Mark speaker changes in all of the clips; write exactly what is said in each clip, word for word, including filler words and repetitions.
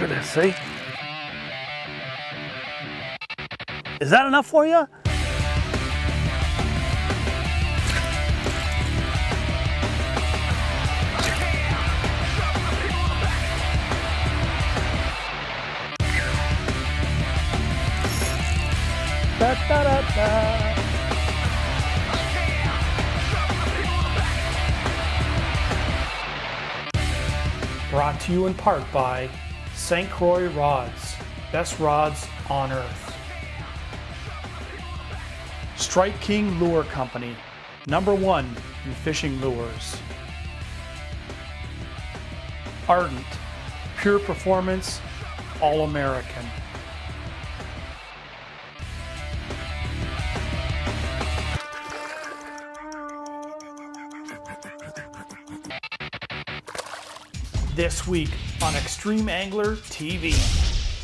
Speaker 1: at this, see? Is that enough for you? Da, da, da, da. Brought to you in part by Saint Croix Rods, best rods on earth. Strike King Lure Company, number one in fishing lures. Ardent, pure performance, all-American. This week on Extreme Angler T V. See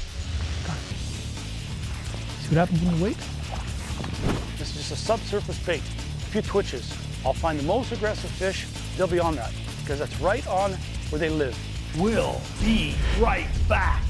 Speaker 1: what happens when you wait? This is just a subsurface bait. A few twitches. I'll find the most aggressive fish, they'll be on that, because that's right on where they live. We'll be right back.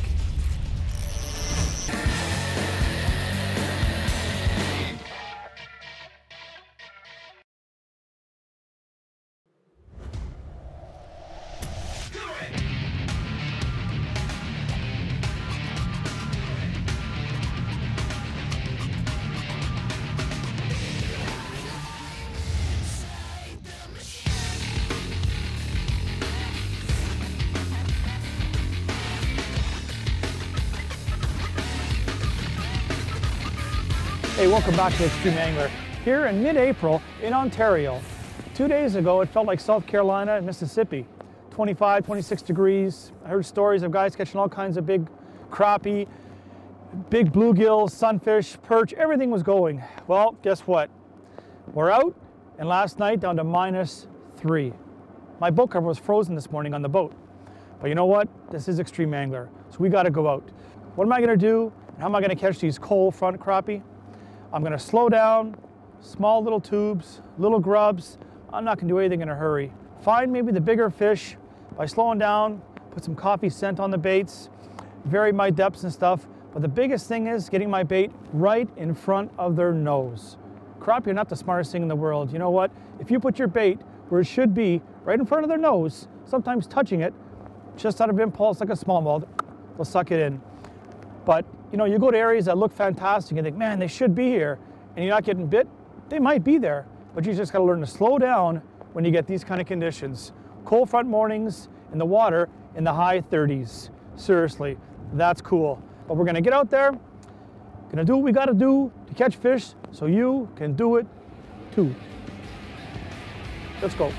Speaker 1: Hey, welcome back to Extreme Angler. Here in mid-April in Ontario. Two days ago, it felt like South Carolina and Mississippi. twenty-five, twenty-six degrees. I heard stories of guys catching all kinds of big crappie, big bluegills, sunfish, perch, everything was going. Well, guess what? We're out, and last night down to minus three. My boat cover was frozen this morning on the boat. But you know what? This is Extreme Angler, so we gotta go out. What am I gonna do? How am I gonna catch these coal front crappie? I'm going to slow down, small little tubes, little grubs. I'm not going to do anything in a hurry. Find maybe the bigger fish by slowing down, put some coffee scent on the baits, vary my depths and stuff. But the biggest thing is getting my bait right in front of their nose. Crappie are not the smartest thing in the world. You know what? If you put your bait where it should be, right in front of their nose, sometimes touching it, just out of impulse like a smallmouth, they'll suck it in. But you know, you go to areas that look fantastic and think, man, they should be here, and you're not getting bit, they might be there, but you just gotta learn to slow down when you get these kind of conditions. Cold front mornings in the water in the high thirties. Seriously, that's cool. But we're gonna get out there, gonna do what we gotta do to catch fish so you can do it too. Let's go.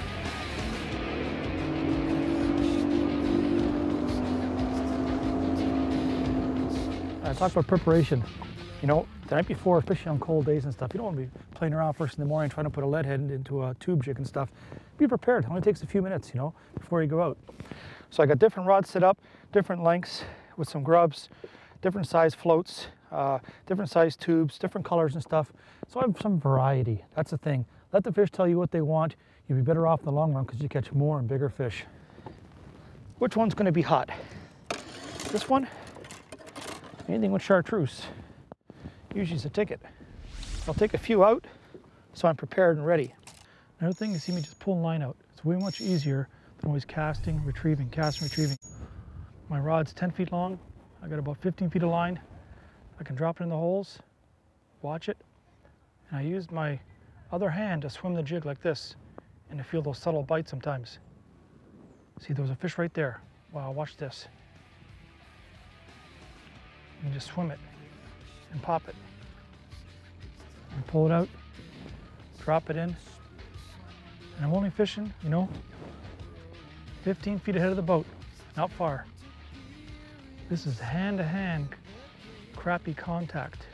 Speaker 1: I talk about preparation. You know, the night before, especially on cold days and stuff, you don't want to be playing around first in the morning trying to put a lead head into a tube jig and stuff. Be prepared. It only takes a few minutes, you know, before you go out. So I got different rods set up, different lengths with some grubs, different size floats, uh, different size tubes, different colors and stuff. So I have some variety. That's the thing. Let the fish tell you what they want. You'll be better off in the long run because you catch more and bigger fish. Which one's going to be hot? This one? Anything with chartreuse usually is a ticket. I'll take a few out so I'm prepared and ready. Another thing, you see me just pulling line out. It's way much easier than always casting, retrieving, casting, retrieving. My rod's ten feet long. I got about fifteen feet of line. I can drop it in the holes, watch it, and I use my other hand to swim the jig like this and to feel those subtle bites sometimes. See, there was a fish right there. Wow, watch this. You just swim it and pop it and pull it out, drop it in, and I'm only fishing, you know, fifteen feet ahead of the boat, not far. This is hand-to-hand crappie contact.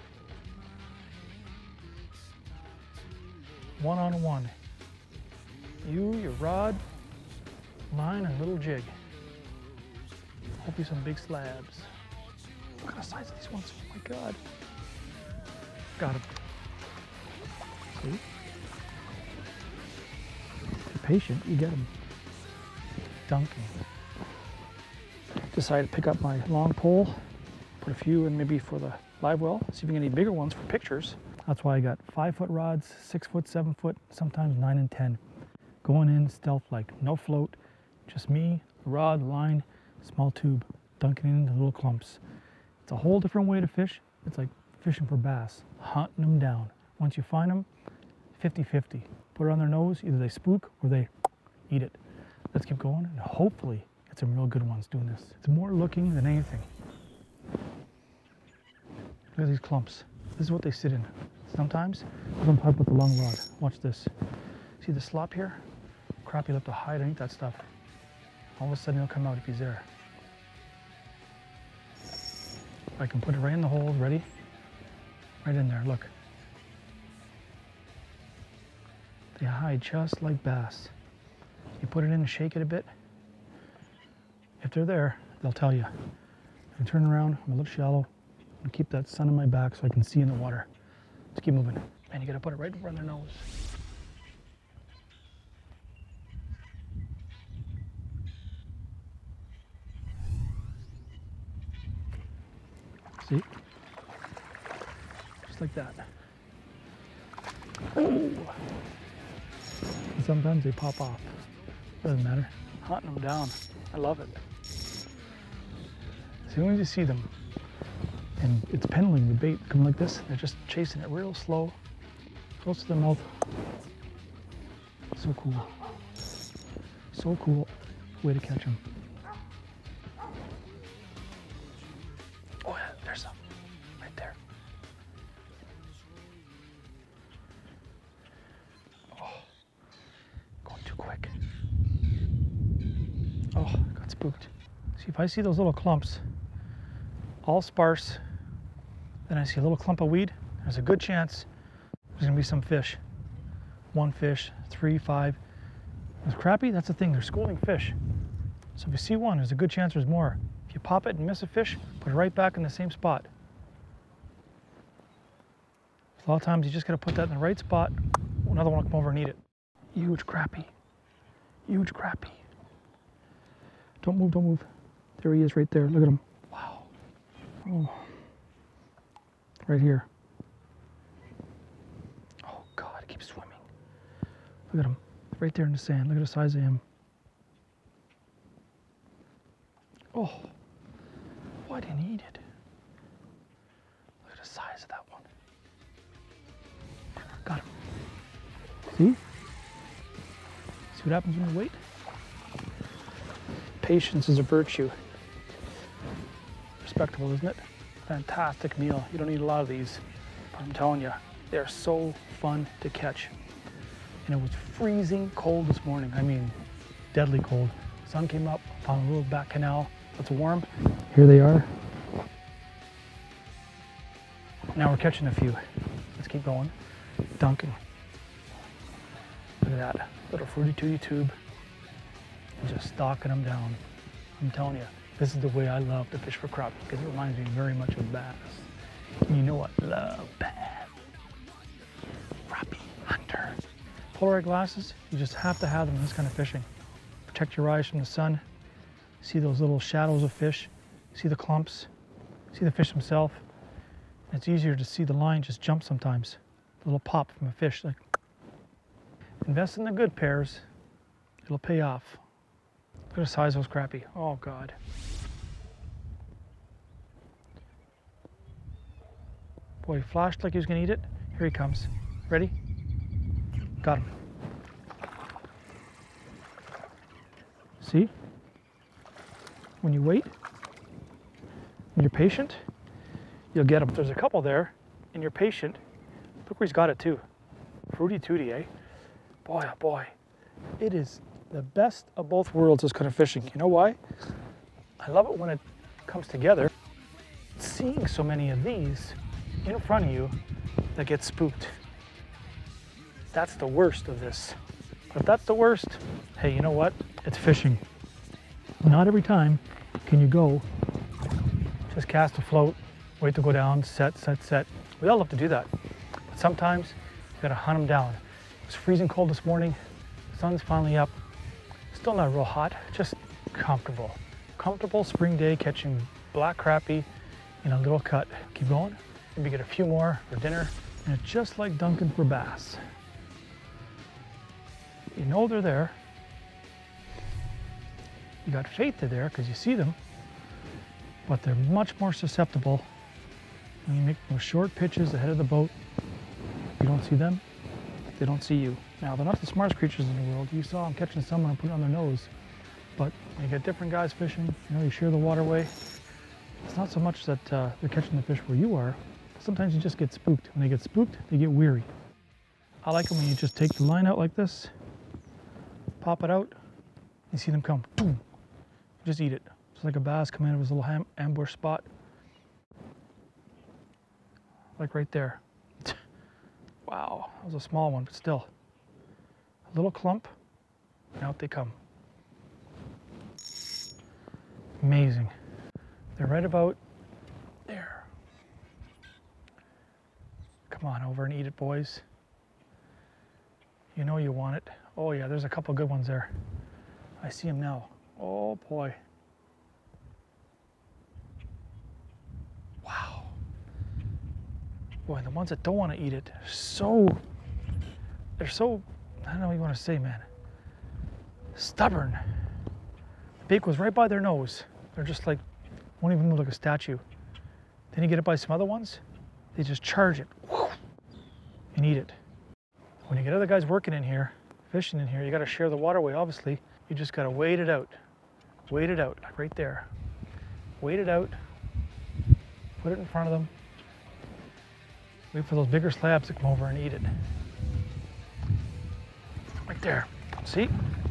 Speaker 1: One-on-one. You, your rod, line, and little jig. Hopefully some big slabs. Look at the size of these ones. Oh my God. Got him. See? If you're patient, you get them. Dunking. Decided to pick up my long pole, put a few in maybe for the live well, see if we can get any bigger ones for pictures. That's why I got five foot rods, six foot, seven foot, sometimes nine and ten. Going in stealth like, no float, just me, the rod, line, small tube, dunking it into little clumps. It's a whole different way to fish. It's like fishing for bass, hunting them down. Once you find them, fifty fifty. Put it on their nose, either they spook or they eat it. Let's keep going and hopefully get some real good ones doing this. It's more looking than anything. Look at these clumps. This is what they sit in. Sometimes, I'm gonna pipe with the long rod. Watch this. See the slop here? Crappie left to hide underneath that stuff. All of a sudden he'll come out if he's there. I can put it right in the holes, ready? Right in there, look. They hide just like bass. You put it in and shake it a bit. If they're there, they'll tell you. I turn around, I'm a little shallow. I'm gonna keep that sun on my back so I can see in the water. Let's keep moving. Man, you gotta put it right in front of their nose. See? Just like that. Oh! And sometimes they pop off. Doesn't matter. Hunting them down. I love it. As soon as you see them, and it's pendling the bait coming like this, they're just chasing it real slow, close to their mouth. So cool. So cool. Way to catch them. Oh yeah, there's some. Right there. Oh, going too quick. Oh, I got spooked. See, if I see those little clumps, all sparse, then I see a little clump of weed, there's a good chance there's gonna be some fish. One fish, three, five. With crappie, that's the thing, they're schooling fish. So if you see one, there's a good chance there's more. If you pop it and miss a fish, put it right back in the same spot. A lot of times you just gotta put that in the right spot, another one will come over and eat it. Huge crappie, huge crappie. Don't move, don't move. There he is right there, look at him. Wow. Oh. Right here. Oh God, he keeps swimming. Look at him, right there in the sand. Look at the size of him. Oh, why didn't he eat it? Look at the size of that one. Got him. See? See what happens when you wait? Patience is a virtue. Respectable, isn't it? Fantastic meal. You don't need a lot of these, but I'm telling you, they're so fun to catch. And it was freezing cold this morning. I mean, deadly cold. Sun came up, found a little back canal that's warm. Here they are. Now we're catching a few. Let's keep going. Dunking. Look at that little fruity tooty tube. And just stalking them down. I'm telling you, this is the way I love to fish for crappie because it reminds me very much of bass. And you know what? Love bass. Crappie hunter. Polaroid glasses, you just have to have them in this kind of fishing. Protect your eyes from the sun. See those little shadows of fish. See the clumps. See the fish himself. It's easier to see the line just jump sometimes. A little pop from a fish. Like, invest in the good pairs. It'll pay off. Look at the size of those crappie. Oh God. Boy, he flashed like he was gonna eat it. Here he comes. Ready? Got him. See? When you wait, when you're patient, you'll get them. There's a couple there, and you're patient. Look where he's got it too. Fruity tooty, eh? Boy, oh boy. It is the best of both worlds, this kind of fishing. You know why? I love it when it comes together. Seeing so many of these in front of you that get spooked. That's the worst of this. But if that's the worst, hey, you know what? It's fishing. Not every time can you go, just cast a float, wait to go down, set, set, set. We all love to do that. But sometimes you gotta hunt them down. It was freezing cold this morning. The sun's finally up. Still not real hot, just comfortable. comfortable spring day catching black crappie in a little cut. Keep going. Maybe get a few more for dinner. And it's just like dunking for bass. You know they're there. You got faith they're there because you see them, but they're much more susceptible when you make those short pitches ahead of the boat. You don't see them, they don't see you. Now, they're not the smartest creatures in the world. You saw them catching someone and putting it on their nose. But when you get different guys fishing, you know, you share the waterway. It's not so much that uh, they're catching the fish where you are. Sometimes you just get spooked. When they get spooked, they get weary. I like them when you just take the line out like this, pop it out, you see them come, boom, just eat it. It's like a bass coming out of his little ham ambush spot. Like right there. Wow, that was a small one, but still. A little clump, and out they come. Amazing. They're right about there. Come on over and eat it, boys. You know you want it. Oh yeah, there's a couple good ones there. I see them now. Oh boy. Wow. Boy, the ones that don't want to eat it, so, they're so, I don't know what you want to say, man. Stubborn. The bait goes right by their nose. They're just like, won't even move like a statue. Then you get it by some other ones, they just charge it and eat it. When you get other guys working in here, fishing in here, you got to share the waterway, obviously. You just got to wait it out. Wait it out, like right there. Wait it out. Put it in front of them. Wait for those bigger slabs to come over and eat it. Right there. See?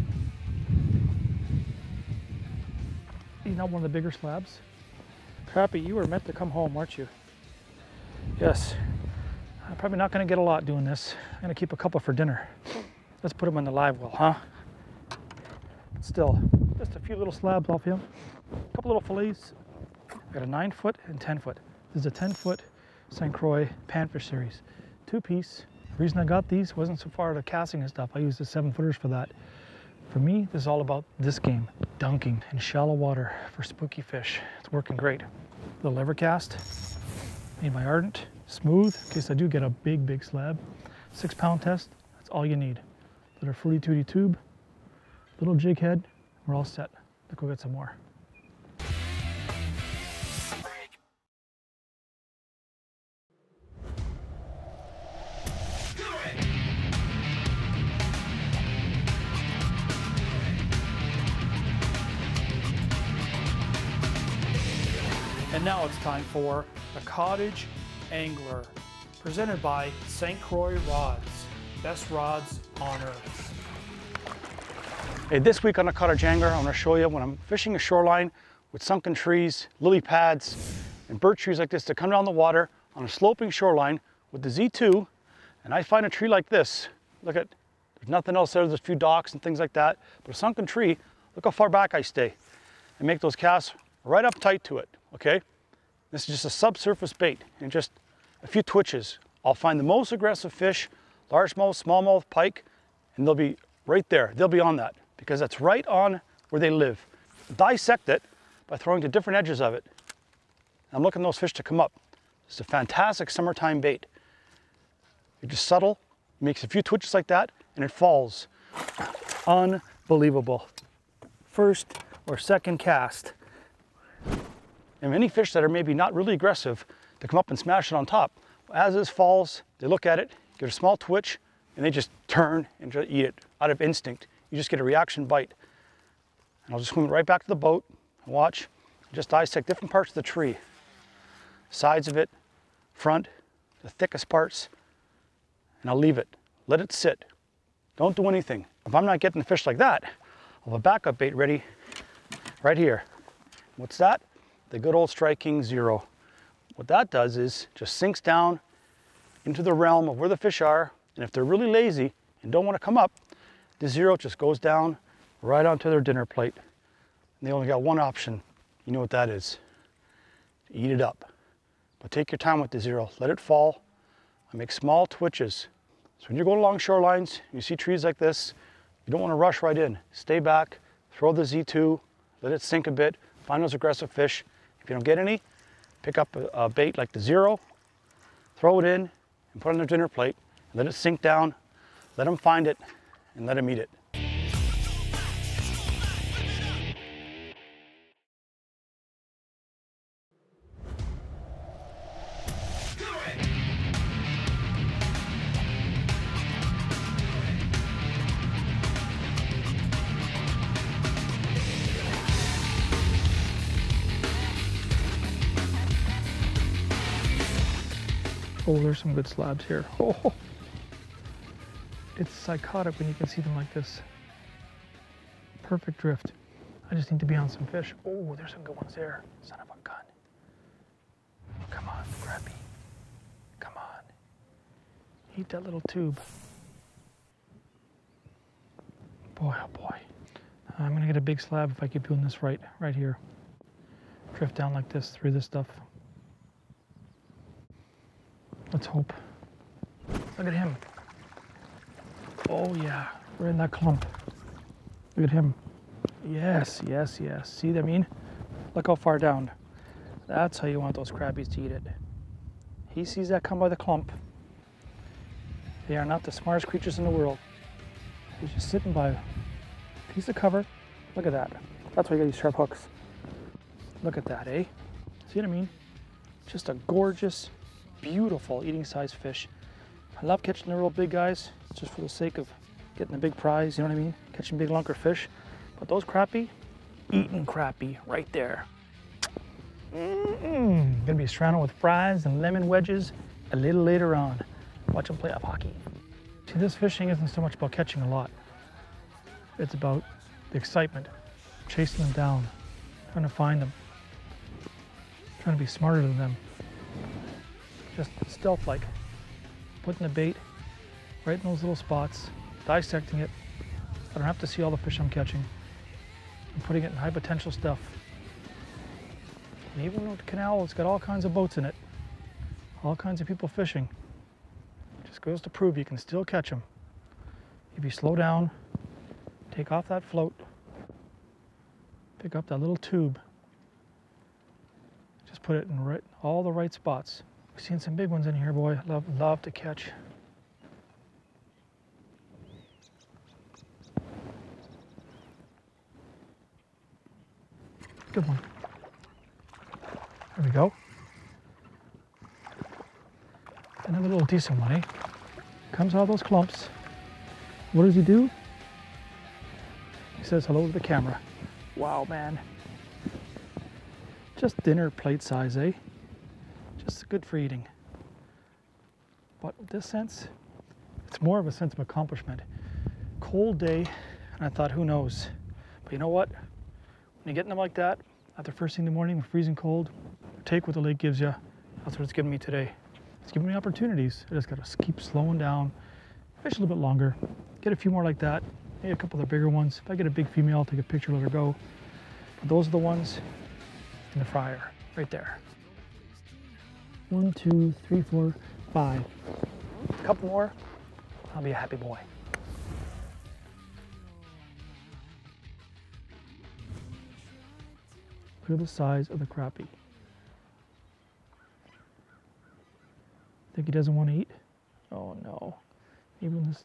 Speaker 1: He's not one of the bigger slabs. Crappie, you were meant to come home, weren't you? Yes. I'm probably not going to get a lot doing this. I'm going to keep a couple for dinner. Let's put them in the live well, huh? Still, just a few little slabs off him. A couple little fillets. I got a nine foot and ten foot. This is a ten foot Saint Croix panfish series. Two piece. The reason I got these wasn't so far to casting and stuff. I used the seven footers for that. For me, this is all about this game. Dunking in shallow water for spooky fish. It's working great. The lever cast, made by Ardent. Smooth, in case I do get a big, big slab. Six pound test, that's all you need. Little fruity tooty tube, little jig head, we're all set. Let's go get some more. And now it's time for the Cottage Angler, presented by Saint Croix Rods, best rods on earth. Hey, this week on the Cottage Angler, I'm going to show you when I'm fishing a shoreline with sunken trees, lily pads, and birch trees like this to come down the water on a sloping shoreline with the Z two, and I find a tree like this. Look at, there's nothing else there, there's a few docks and things like that, but a sunken tree, look how far back I stay, and make those casts right up tight to it, okay? This is just a subsurface bait, and just a few twitches. I'll find the most aggressive fish, largemouth, smallmouth, pike, and they'll be right there. They'll be on that, because that's right on where they live. Dissect it by throwing to different edges of it. I'm looking for those fish to come up. It's a fantastic summertime bait. It's just subtle, makes a few twitches like that, and it falls. Unbelievable. First or second cast. And many fish that are maybe not really aggressive to come up and smash it on top. As this falls, they look at it, get a small twitch, and they just turn and just eat it out of instinct. You just get a reaction bite. And I'll just swim it right back to the boat and watch. Just dissect different parts of the tree. Sides of it, front, the thickest parts, and I'll leave it. Let it sit. Don't do anything. If I'm not getting the fish like that, I'll have a backup bait ready right here. What's that? The good old Strike King Zero. What that does is just sinks down into the realm of where the fish are, and if they're really lazy and don't want to come up, the Zero just goes down right onto their dinner plate. And they only got one option. You know what that is. Eat it up. But take your time with the Zero. Let it fall. I make small twitches. So when you're going along shorelines, you see trees like this, you don't want to rush right in. Stay back, throw the Z two, let it sink a bit, Find those aggressive fish. If you don't get any, pick up a, a bait like the zero, throw it in, and put it on their dinner plate. Let it sink down, let them find it, and let them eat it. Oh, there's some good slabs here. Oh, it's psychotic when you can see them like this. Perfect drift. I just need to be on some fish. Oh, there's some good ones there. Son of a gun. Come on, Crappie. Come on. Eat that little tube. Boy, oh boy. I'm gonna get a big slab if I keep doing this right, right here. Drift down like this through this stuff. Let's hope. Look at him. Oh yeah, we're in that clump. Look at him. Yes, yes, yes. See what I mean? Look how far down. That's how you want those crappies to eat it. He sees that come by the clump. They are not the smartest creatures in the world. He's just sitting by a piece of cover. Look at that. That's why you got these sharp hooks. Look at that, eh? See what I mean? Just a gorgeous, beautiful eating size fish. I love catching the real big guys just for the sake of getting the big prize, you know what I mean? Catching big lunker fish. But those crappie, eating crappie right there. Mm-mm. Gonna be surrounded with fries and lemon wedges a little later on. Watch them play up hockey. See, this fishing isn't so much about catching a lot. It's about the excitement, chasing them down, trying to find them, trying to be smarter than them. Just stealth-like, putting the bait right in those little spots, dissecting it. I don't have to see all the fish I'm catching. I'm putting it in high potential stuff. And even though the canal, it's got all kinds of boats in it, all kinds of people fishing, it just goes to prove you can still catch them. If you slow down, take off that float, pick up that little tube, just put it in right, all the right spots. We've seen some big ones in here, boy. Love, love to catch. Good one. There we go. Another little decent one, eh? Comes out of those clumps. What does he do? He says hello to the camera. Wow, man. Just dinner plate size, eh? Just good for eating. But in this sense, it's more of a sense of accomplishment. Cold day, and I thought, who knows? But you know what? When you get them like that, after first thing in the morning, freezing cold, take what the lake gives you. That's what it's giving me today. It's giving me opportunities. I just gotta keep slowing down, fish a little bit longer, get a few more like that, maybe a couple of the bigger ones. If I get a big female, I'll take a picture, let her go. But those are the ones in the fryer, right there. One, two, three, four, five. A couple more, I'll be a happy boy. Look at the size of the crappie. Think he doesn't want to eat? Oh no. Even this.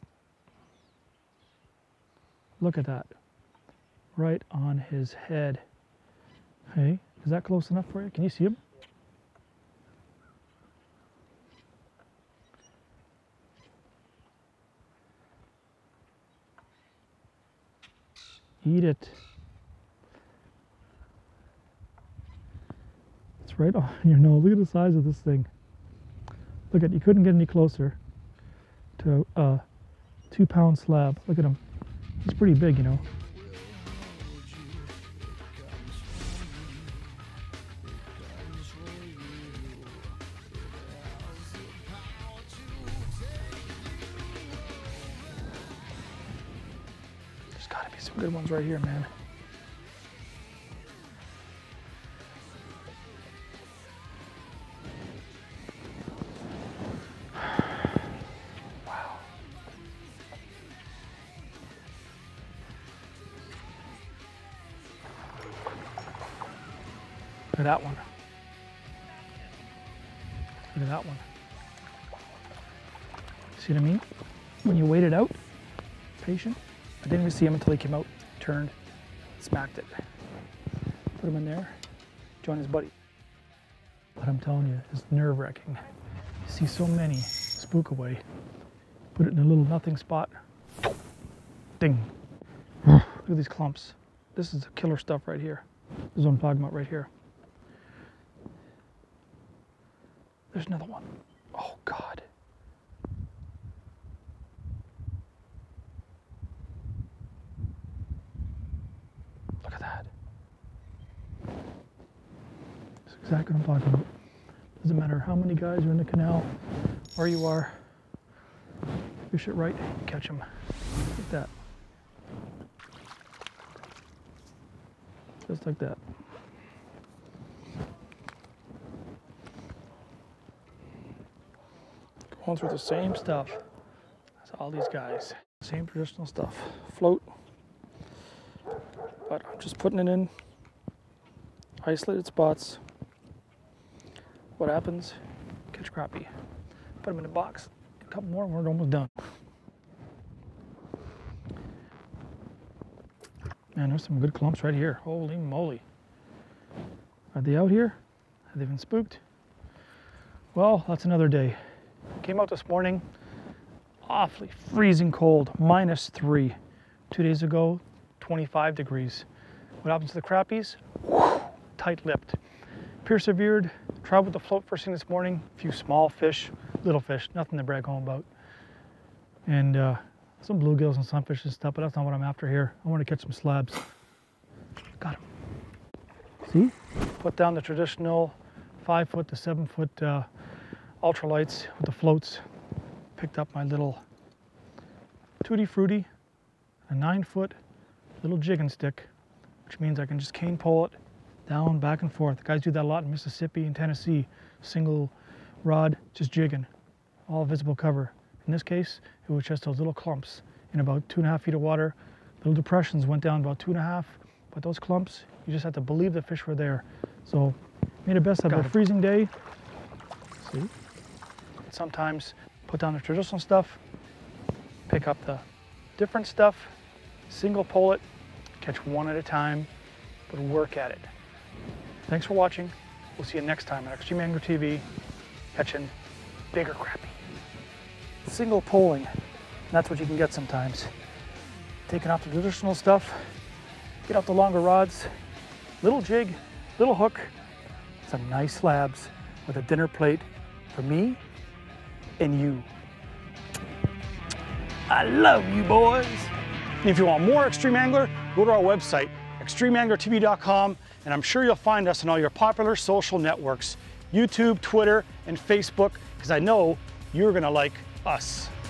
Speaker 1: Look at that. Right on his head. Hey, is that close enough for you? Can you see him? Eat it. It's right on your nose. Look at the size of this thing. Look at, you couldn't get any closer to a two pound slab. Look at him. He's pretty big, you know. There's gotta be some good ones right here, man. at that one. Look at that one. See what I mean? When you wait it out, patient. I didn't even see him until he came out, turned, smacked it. Put him in there, join his buddy. But I'm telling you, it's nerve-wracking. You see so many spook away. Put it in a little nothing spot. Ding. Look at these clumps. This is the killer stuff right here. This is what I'm talking about right here. There's another one. Oh God. Look at that. That's exactly what I'm talking about. Doesn't matter how many guys are in the canal, where you are, fish it right, catch them. Like that. Just like that. Going through the same stuff as all these guys. Same traditional stuff. Float. But I'm just putting it in isolated spots. What happens? Catch crappie. Put them in a box. A couple more and we're almost done. Man, there's some good clumps right here. Holy moly. Are they out here? Have they been spooked? Well, that's another day. Came out this morning, awfully freezing cold, minus three. Two days ago, twenty-five degrees. What happens to the crappies? Whew, tight-lipped. Persevered, tried with the float first thing this morning. A few small fish, little fish, nothing to brag home about. And uh, some bluegills and sunfish and stuff, but that's not what I'm after here. I want to catch some slabs. Got them. See? Put down the traditional five foot to seven foot uh, ultralights with the floats. Picked up my little Tutti Frutti, a nine foot little jigging stick, which means I can just cane pole it down, back and forth. Guys do that a lot in Mississippi and Tennessee. Single rod, just jigging, all visible cover. In this case, it was just those little clumps in about two and a half feet of water. Little depressions went down about two and a half, but those clumps, you just have to believe the fish were there. So, made the best of a freezing day. See? Sometimes put down the traditional stuff, pick up the different stuff, single pole it, catch one at a time, but work at it. Thanks for watching. We'll see you next time on Extreme Angler T V, catching bigger crappie. Single poling, that's what you can get sometimes. Taking off the traditional stuff, get out the longer rods, little jig, little hook, some nice slabs with a dinner plate for me and you. I love you boys. And if you want more Extreme Angler, go to our website, extreme angler t v dot com, and I'm sure you'll find us on all your popular social networks, YouTube, Twitter, and Facebook, because I know you're gonna like us.